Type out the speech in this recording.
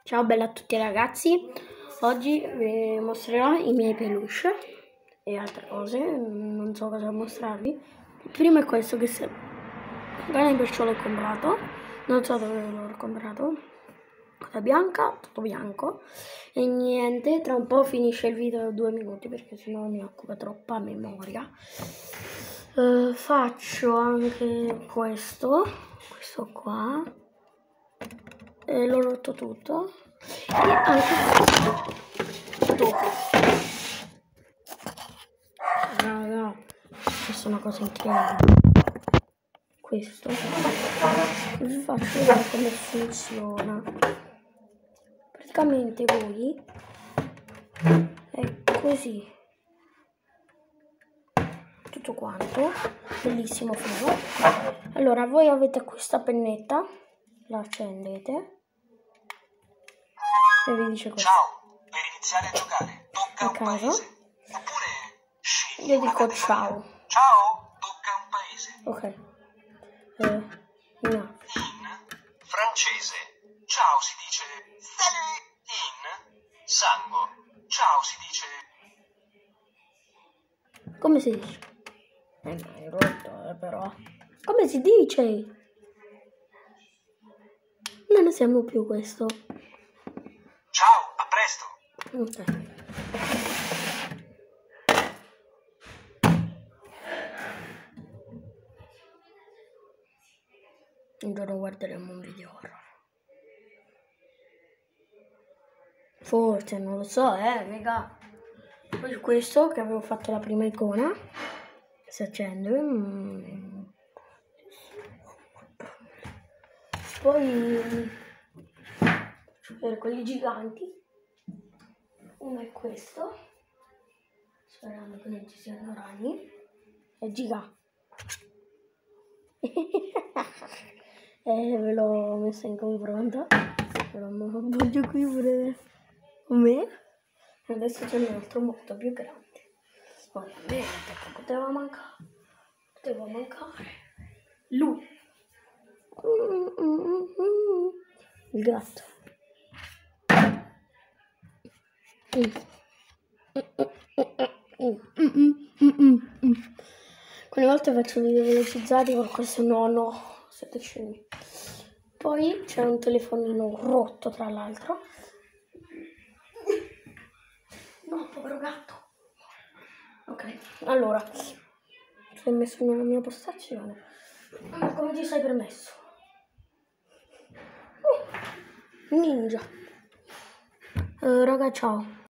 Ciao bella a tutti ragazzi, oggi vi mostrerò i miei peluche e altre cose, non so cosa mostrarvi. Il primo è questo che se perciò l'ho comprato, non so dove l'ho comprato, cosa bianca, tutto bianco e niente, tra un po' finisce il video 2 minuti perché sennò mi occupa troppa memoria. Faccio anche questo qua. L'ho rotto tutto e anche questo. Raga, questa è una cosa incredibile. Questo vi faccio vedere come funziona. Praticamente voi è così tutto quanto, bellissimo figo. Allora voi avete questa pennetta, la accendete e vi dice questo. Ciao, per iniziare a giocare tocca A un caso. paese. Oppure scegli Io una dico categoria. ciao. Ciao, tocca un paese. Ok. No. In francese, ciao si dice salut. In sango, ciao si dice Come si dice? No, è rotto, però. Come si dice? Non ne siamo più questo. ciao, a presto. Ok. Un giorno guarderemo un video horror. Forse, non lo so, raga. Poi questo che avevo fatto la prima icona. Si accende. Poi faccio vedere quelli giganti. Uno è questo. Sperando che non ci siano ragni. È gigante. Ve l'ho messa in confronto. Ve l'ho appoggio qui pure con me. Adesso c'è un altro molto più grande. Ovviamente che poteva mancare. Lui. Il gatto. Quelle volte faccio video velocizzati per questo no, siete scemi. Poi c'è un telefonino rotto tra l'altro. No, povero gatto. Ok, allora sei messo nella mia postazione. Come ti sei permesso? Ninja. Raga, ciao.